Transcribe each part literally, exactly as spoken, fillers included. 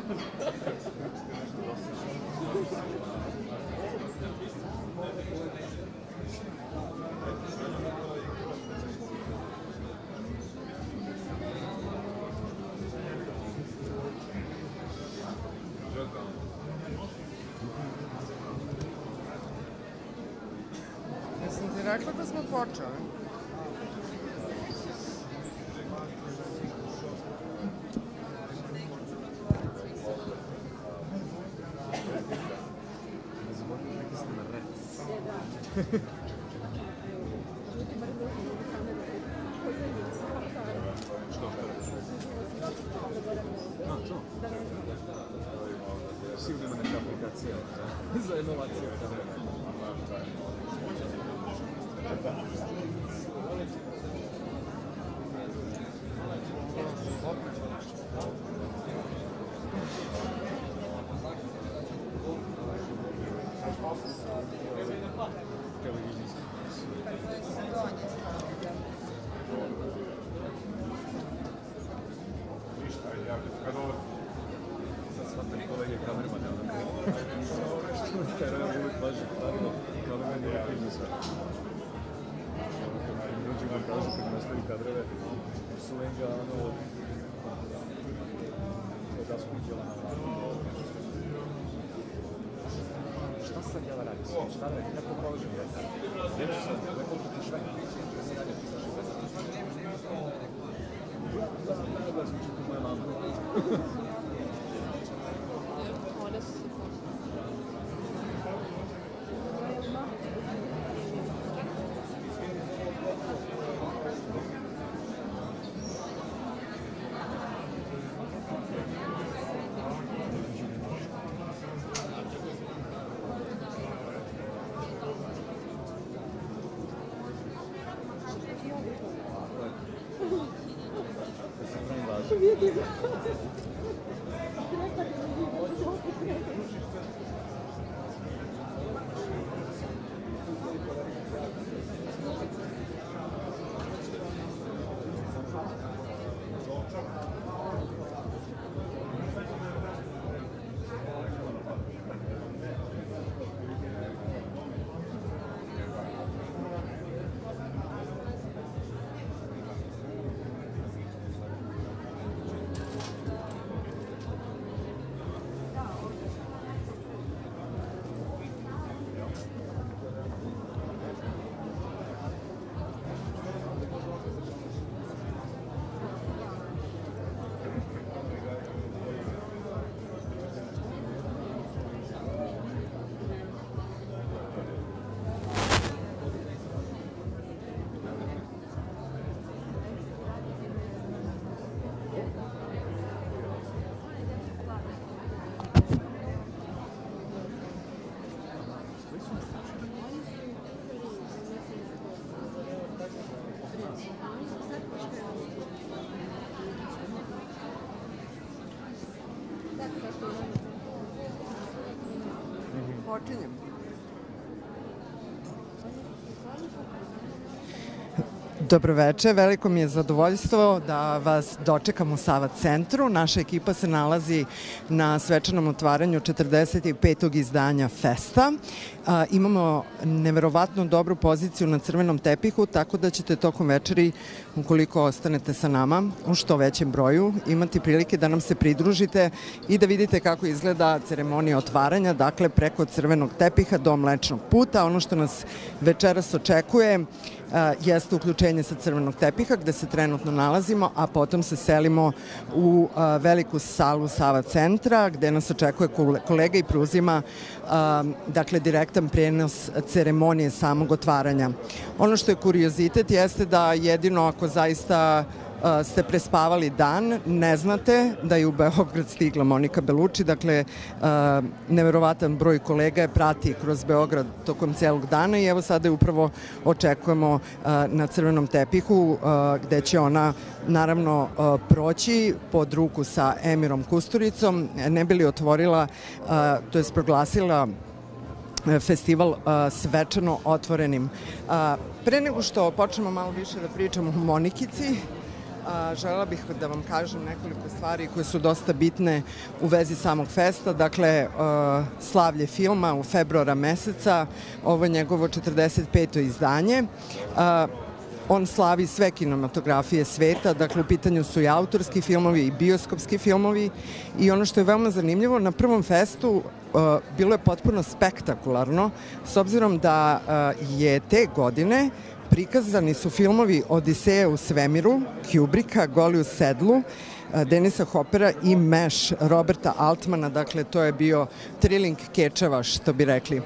Jesam ti rekla da smo počeli? Sigurno ima neka aplikacija za inovaciju. Svatani kolege kamermane, što teraju uvijek važno pravilo, kamermane je filmu sve. Kad dođe vam kažu, kad nastavi kadreve, slenga, ono, da su uđela na vratu. Šta sam jela radi? Šta radi? Kako prolažem djeca? Gdje ću sad? Neko ti švenk? Da sam tako da sam čuti moja mama. Počinjem. Dobroveče, veliko mi je zadovoljstvo da vas dočekam u Sava centru. Naša ekipa se nalazi na svečanom otvaranju četrdeset petog izdanja Festa. A, imamo neverovatno dobru poziciju na crvenom tepihu, tako da ćete tokom večeri, ukoliko ostanete sa nama, u što većem broju, imati prilike da nam se pridružite i da vidite kako izgleda ceremonija otvaranja, dakle preko crvenog tepiha do Mlečnog puta. Ono što nas večeras očekuje jeste uključenje sa crvenog tepiha gde se trenutno nalazimo, a potom se selimo u veliku salu Sava centra gde nas očekuje kolega i preuzima dakle direktan prenos ceremonije samog otvaranja. Ono što je kuriozitet jeste da jedino ako zaista ste prespavali dan, ne znate da je u Beograd stigla Monika Belucci, dakle neverovatan broj kolega je prati kroz Beograd tokom celog dana i evo sada je upravo očekujemo na crvenom tepihu gde će ona naravno proći pod ruku sa Emirom Kusturicom, ne bi li otvorila, to je proglasila festival svečano otvorenim. Pre nego što počnemo malo više da pričamo o Monikici, Želela bih da vam kažem nekoliko stvari koje su dosta bitne u vezi samog festa. Dakle, slavlje filma u februara meseca, ovo je njegovo četrdeset peto izdanje. On slavi sve kinematografije sveta, dakle u pitanju su i autorski filmovi i bioskopski filmovi i ono što je veoma zanimljivo, na prvom festu bilo je potpuno spektakularno, s obzirom da je te godine prikazani su filmovi Odiseja u svemiru, Kubricka, Goli u sedlu, Denisa Hopera i Meš Roberta Altmana, dakle to je bio thrilling kečeva, što bi rekli.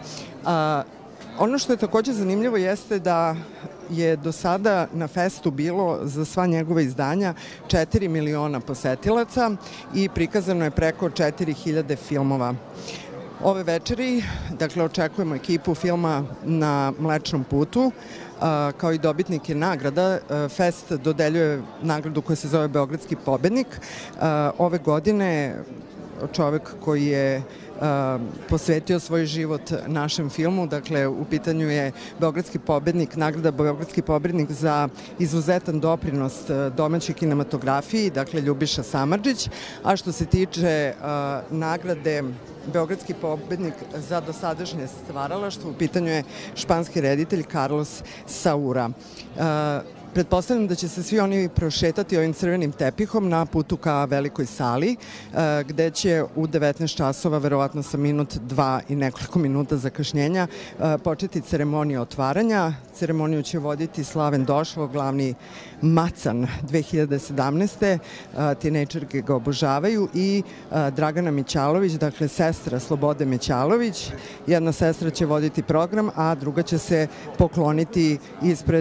Ono što je takođe zanimljivo jeste da je do sada na festu bilo za sva njegova izdanja četiri miliona posetilaca i prikazano je preko četiri hiljade filmova. Ove večeri, dakle, očekujemo ekipu filma Na Mlečnom putu, kao i dobitnike nagrada. Fest dodeljuje nagradu koja se zove Beogradski pobednik. Ove godine čovek koji je posvetio svoj život našem filmu, dakle u pitanju je Beogradski pobednik, nagrada Beogradski pobednik za izuzetan doprinos domaćoj kinematografiji, dakle Ljubiša Samardžić, a što se tiče nagrade Beogradski pobednik za dosadašnje stvaralaštvo, u pitanju je španski reditelj Carlos Saura. Pretpostavljam da će se svi oni prošetati ovim crvenim tepihom na putu ka velikoj sali, gde će u devetnaest časova, verovatno sa minut, dva i nekoliko minuta zakašnjenja, početi ceremonija otvaranja. Ceremoniju će voditi Slaven Došlo, glavni macan dve hiljade sedamnaeste. Tinejčerke ga obožavaju i Dragana Mićalović, dakle sestra Slobode Mićalović. Jedna sestra će voditi program, a druga će se pokloniti ispred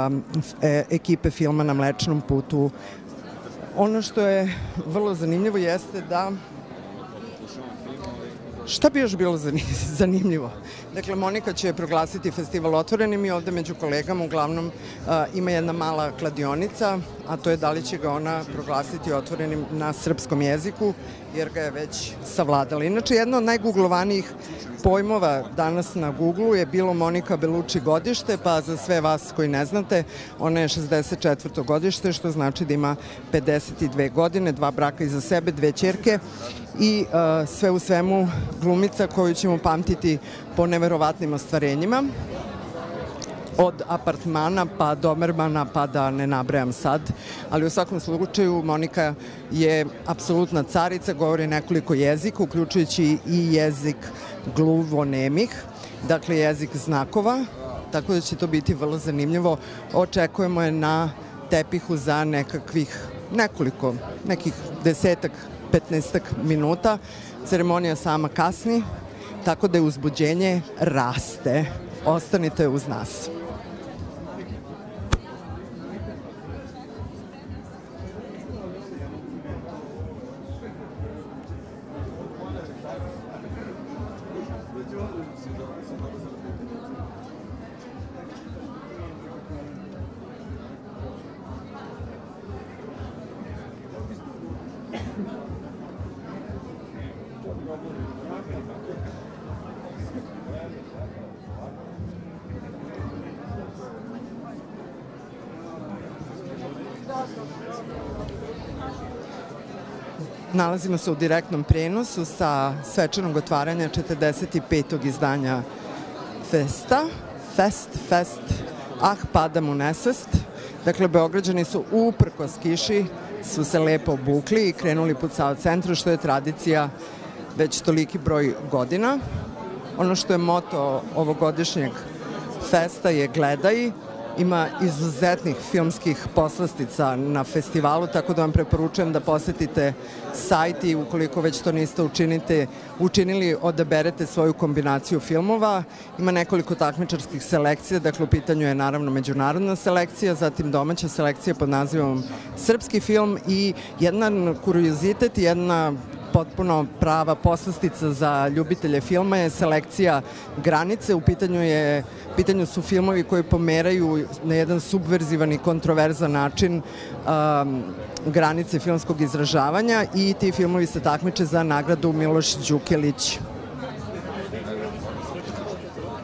ekipe filma Na Mlečnom putu. Ono što je vrlo zanimljivo jeste da... Šta bi još bilo zanimljivo? Dakle, Monika će proglasiti festival otvorenim i ovde među kolegama uglavnom ima jedna mala kladionica, a to je da li će ga ona proglasiti otvorenim na srpskom jeziku, jer ga je već savladala. Inače, jedna od najguglovanijih pojmova danas na Googlu je bilo Monika Belucci godište, pa za sve vas koji ne znate, ona je šezdeset četvrto godište, što znači da ima pedeset dve godine, dva braka iza sebe, dve ćerke i sve u svemu glumica koju ćemo pamtiti po neverovatnim ostvarenjima. Od Apartmana pa Dobermana pa da ne nabrajam sad, ali u svakom slučaju Monika je apsolutna carica, govori nekoliko jezika, uključujući i jezik gluvonemih, dakle jezik znakova, tako da će to biti vrlo zanimljivo. Očekujemo je na tepihu za nekakvih nekoliko, nekih desetak, petnaestak minuta. Ceremonija sama kasni, tako da je uzbuđenje raste. Ostanite uz nas. Nalazimo se u direktnom prenosu sa svečanog otvaranja četrdeset petog izdanja Festa. Fest, fest, ah, padam u nesvest. Dakle, Beograđani su uprkos kiši su se lepo obukli i krenuli put Sava centra, što je tradicija već toliki broj godina. Ono što je moto ovogodišnjeg festa je gledaj. Ima izuzetnih filmskih poslastica na festivalu, tako da vam preporučujem da posetite sajt i ukoliko već to niste učinite, učinili, odaberete svoju kombinaciju filmova. Ima nekoliko takmičarskih selekcija, dakle u pitanju je naravno međunarodna selekcija, zatim domaća selekcija pod nazivom Srpski film i jedan kuriozitet, jedna potpuno prava poslastica za ljubitelje filma je selekcija Granice. U pitanju je pitanju su filmovi koji pomeraju na jedan subverzivan i kontroverzan način um, granice filmskog izražavanja i ti filmovi se takmiče za nagradu Miloš Đukelić.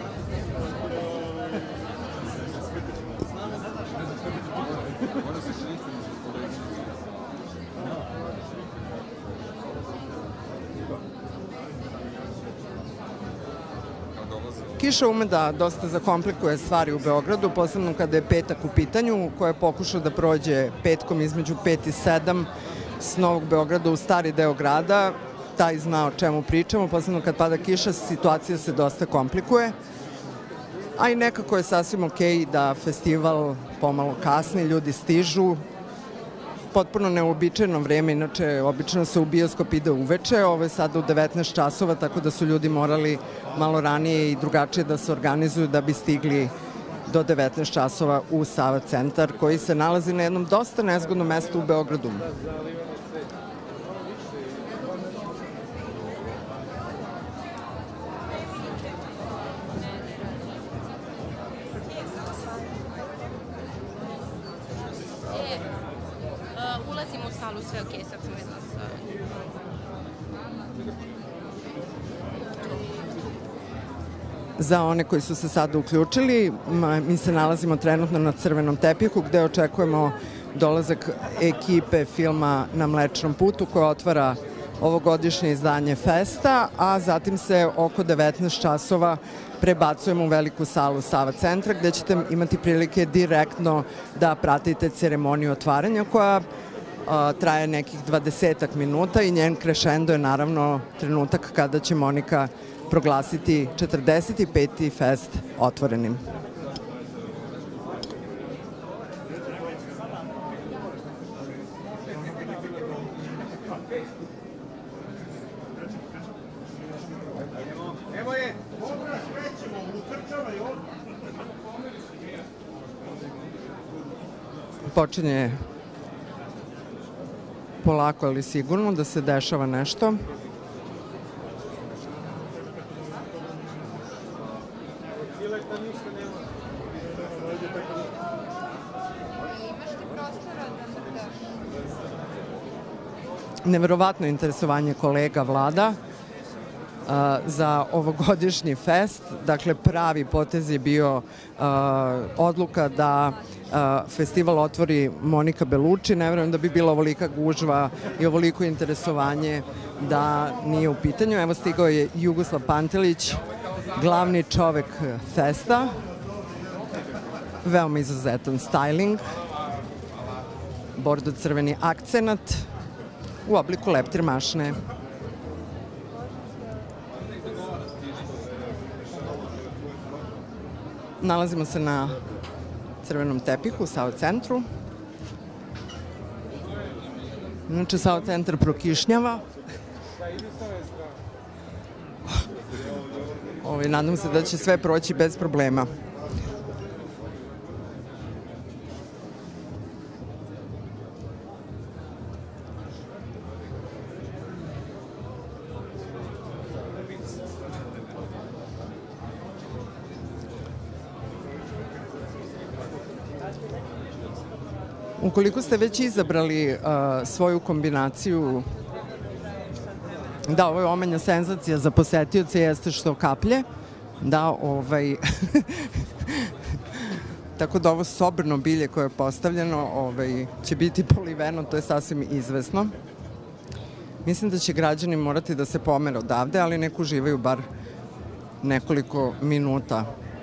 Ona se čini Kiša ume da dosta zakomplikuje stvari u Beogradu, posebno kada je petak u pitanju, koja je pokušao da prođe petkom između pet i sedam s Novog Beograda u stari deo grada. Taj zna o čemu pričamo, posebno kad pada kiša, situacija se dosta komplikuje. A i nekako je sasvim okej da festival pomalo kasni, ljudi stižu. Potpuno neuobičajeno vreme, inače obično se u bioskop ide uveče, ovo je sada u devetnaest časova, tako da su ljudi morali malo ranije i drugačije da se organizuju da bi stigli do devetnaest časova u Sava centar, koji se nalazi na jednom dosta nezgodnom mestu u Beogradu. Ulazimo u salu, sve okej, sad sam videla sa... Za one koji su se sada uključili, mi se nalazimo trenutno na crvenom tepihu gde očekujemo dolazak ekipe filma Na Mlečnom putu koja otvara ovogodišnje izdanje Festa, a zatim se oko devetnaest časova prebacujemo u veliku salu Sava centra gde ćete imati prilike direktno da pratite ceremoniju otvaranja koja a, traje nekih dvadesetak minuta i njen krešendo je naravno trenutak kada će Monika proglasiti četrdeset peti fest otvorenim. Počinje polako, ali sigurno da se dešava nešto. Neverovatno interesovanje kolega vlada za ovogodišnji fest. Dakle, pravi potez je bio odluka da festival otvori Monika Belucci. Ne verujem da bi bila ovolika gužva i ovoliko interesovanje da nije u pitanju. Evo, stigao je Jugoslav Pantelić, glavni čovek festa. Veoma izuzetan styling. Bordo crveni akcenat u obliku leptir mašne. Nalazimo se na crvenom tepihu u Sava centru. Inače, Sava centar prokišnjava. Ovi, nadam se da će sve proći bez problema. Ukoliko ste već izabrali uh, svoju kombinaciju, da, ovo je omanja senzacija za posetioce, jeste što kaplje, da, ovaj, tako da ovo sobrno bilje koje je postavljeno ovaj, će biti poliveno, to je sasvim izvesno. Mislim da će građani morati da se pomere odavde, ali nek uživaju bar nekoliko minuta.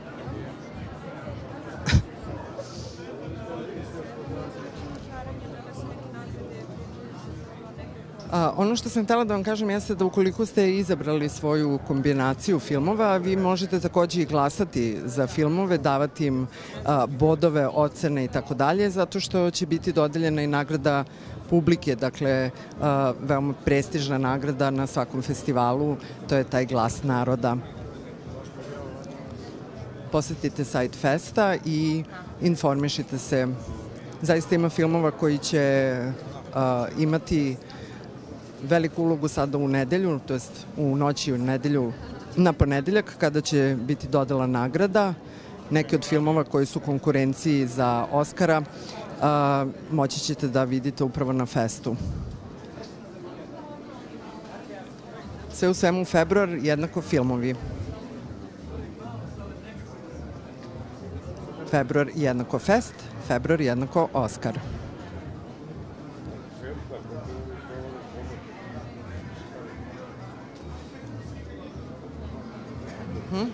A, ono što sam htela da vam kažem jeste da ukoliko ste izabrali svoju kombinaciju filmova, vi možete takođe i glasati za filmove, davati im a, bodove, ocene i tako dalje, zato što će biti dodeljena i nagrada publike, dakle, a, veoma prestižna nagrada na svakom festivalu, to je taj Glas naroda. Posetite sajt Festa i informišite se. Zaista ima filmova koji će a, imati veliku ulogu sada u nedelju, to jest u noći u nedelju na ponedeljak, kada će biti dodela nagrada. Neki od filmova koji su konkurenciji za Oskara a, moći ćete da vidite upravo na festu. Sve u svemu, februar jednako filmovi. Februar jednako fest, februar jednako Oskar. Hm?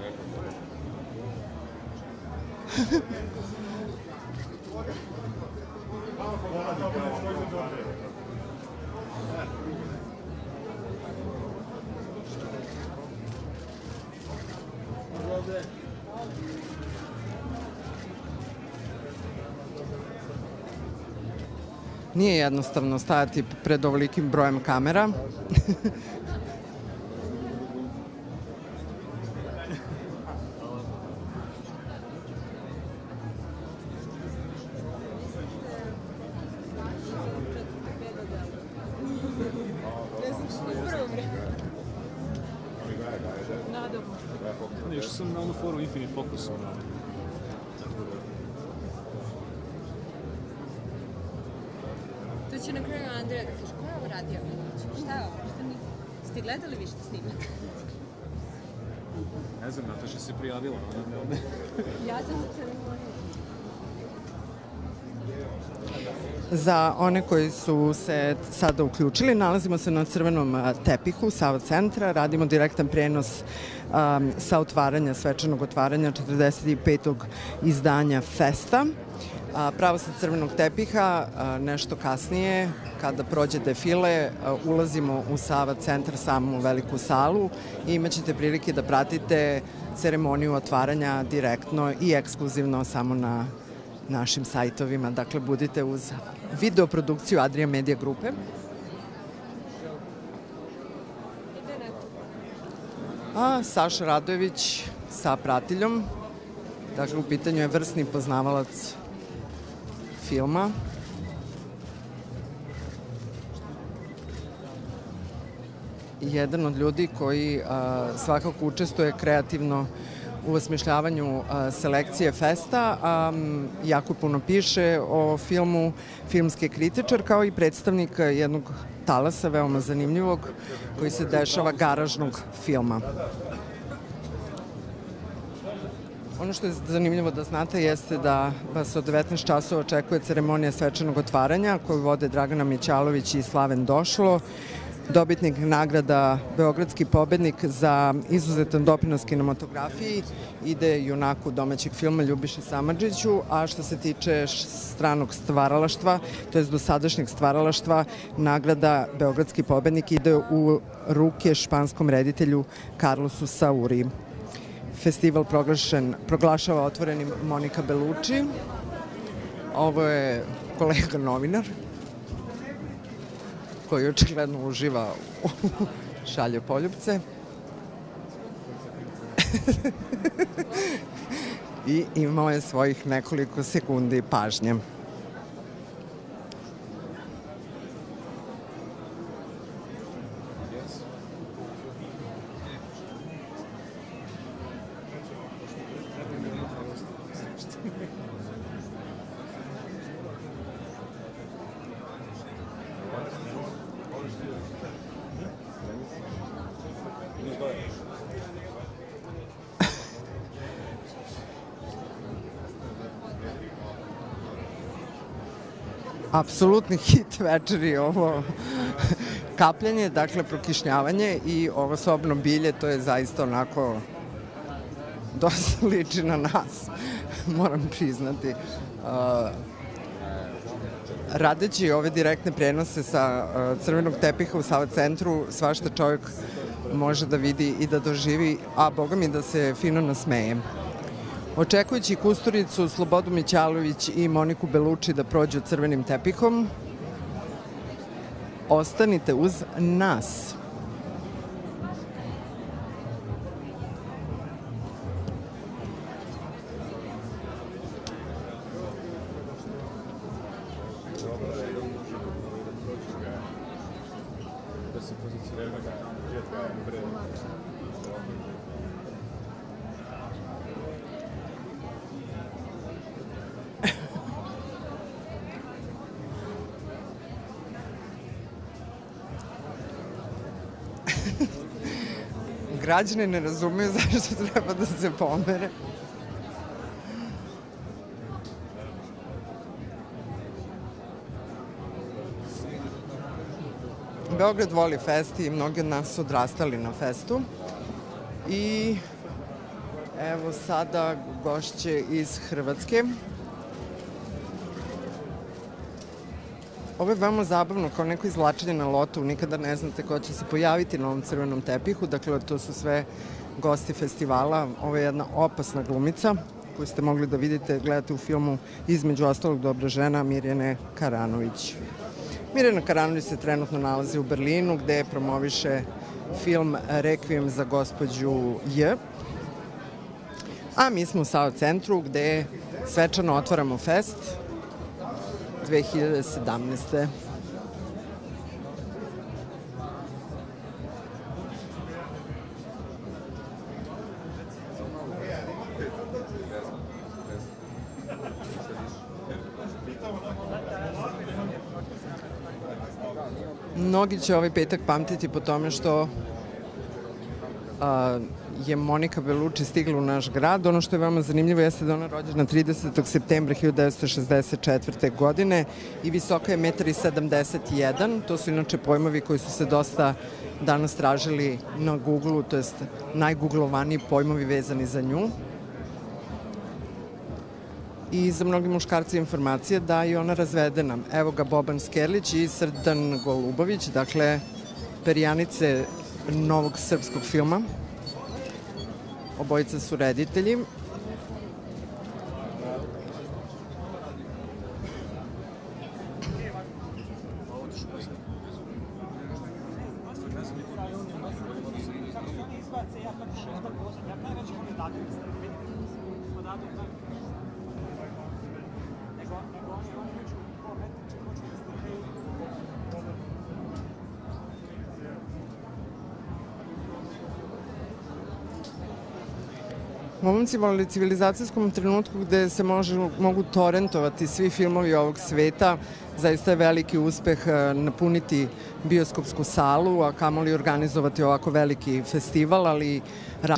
Nije jednostavno stajati pred ovolikim brojem kamera. Još sam na onu foru Infinite Focus. To će na kraju Andreja da kaže, ko je ovo radio? Šta je ovo? Šta mi... Ste gledali vi što snimak? Ne znam, Nataša se prijavila. Ja sam u ceremoniji. Za one koji su se sada uključili, nalazimo se na crvenom tepihu Sava centra, radimo direktan prenos um, sa otvaranja, svečanog otvaranja četrdeset petog izdanja Festa. A, pravo sa crvenog tepiha, a, nešto kasnije, kada prođe defile, a, ulazimo u Sava centar, samu veliku salu i imaćete prilike da pratite ceremoniju otvaranja direktno i ekskluzivno samo na našim sajtovima. Dakle, budite uz videoprodukciju Adria Media Grupe. A Saša Radojević sa pratiljom. Dakle, u pitanju je vrsni poznavalac filma. Jedan od ljudi koji a, svakako učestvuje kreativno u osmišljavanju a, selekcije Festa, a jako puno piše o filmu, filmski kritičar, kao i predstavnik jednog talasa, veoma zanimljivog, koji se dešava garažnog filma. Ono što je zanimljivo da znate jeste da vas od devetnaest časova očekuje ceremonija svečanog otvaranja koju vode Dragana Mićalović i Slaven Došlo, dobitnik nagrada Beogradski pobednik za izuzetan doprinos kinematografiji ide junaku domaćeg filma Ljubiši Samardžiću, a što se tiče stranog stvaralaštva, to je dosadašnjeg stvaralaštva, nagrada Beogradski pobednik ide u ruke španskom reditelju Carlosu Sauri. Festival proglašen, proglašava otvorenim Monika Bellucci. Ovo je kolega novinar koji očigledno uživa u šalje poljupce. I imao je svojih nekoliko sekundi pažnje. Apsolutni hit večeri ovo kapljanje, dakle prokišnjavanje i ovo sobno bilje, to je zaista onako dosta liči na nas, moram priznati. Uh, radeći ove direktne prenose sa uh, crvenog tepiha u Sava centru, svašta čovjek može da vidi i da doživi, a boga mi da se fino nasmeje. Očekujući Kusturicu, Slobodu Mićalović i Moniku Bellucci da prođu crvenim tepihom, ostanite uz nas. Građani ne razumeju zašto treba da se pomere. Beograd voli fest i mnogi od nas su odrastali na festu. I evo sada gošće iz Hrvatske. Ovo je veoma zabavno, kao neko izvlačenje na lotu, nikada ne znate ko će se pojaviti na ovom crvenom tepihu, dakle to su sve gosti festivala. Ovo je jedna opasna glumica koju ste mogli da vidite, gledate u filmu između ostalog Dobra žena Mirjane Karanović. Mirjana Karanović se trenutno nalazi u Berlinu gde promoviše film Rekvijem za gospođu J. A mi smo u Sava centru gde svečano otvaramo fest dve hiljade sedamnaeste. Mnogi će ovaj petak pamtiti po tome što a, je Monika Belucci stigla u naš grad. Ono što je veoma zanimljivo jeste da je ona rođena tridesetog septembra hiljadu devetsto šezdeset četvrte. godine i visoka je jedan zarez sedamdeset jedan. To su inače pojmovi koji su se dosta danas tražili na Google-u, to jest najguglovaniji pojmovi vezani za nju. I za mnogi muškarci informacije da je ona razvedena. Evo ga Boban Skerlić i Srdan Golubović, dakle perjanice novog srpskog filma. Obojica su reditelji. U ovom civilizacijskom trenutku gde se može, mogu torrentovati svi filmovi ovog sveta, zaista je veliki uspeh napuniti bioskopsku salu, a kamoli organizovati ovako veliki festival, ali